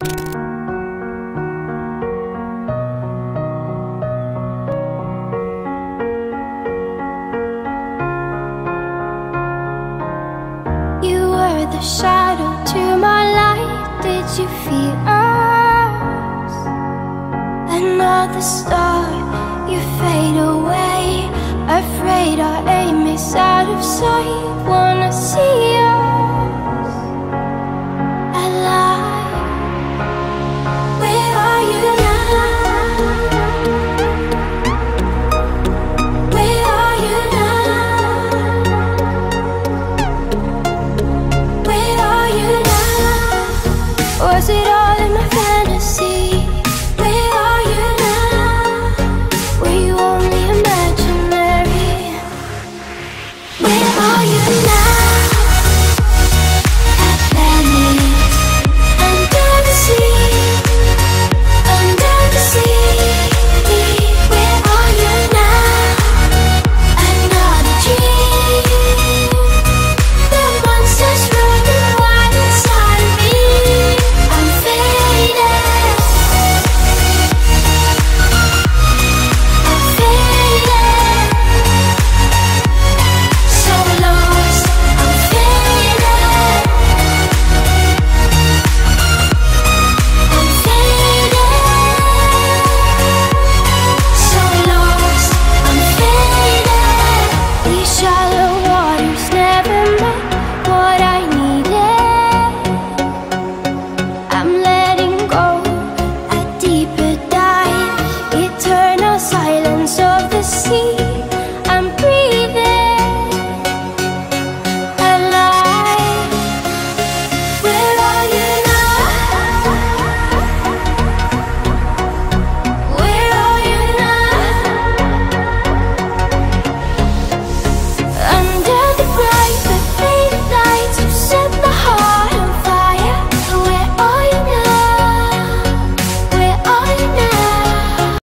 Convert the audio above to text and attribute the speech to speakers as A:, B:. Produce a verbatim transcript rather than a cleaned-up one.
A: The shadow to my light, did you feel us? Another star, you fade away. Afraid our aim is out of sight. Wanna see us alive. Where are you now? Where are you now? Where are you now? Was it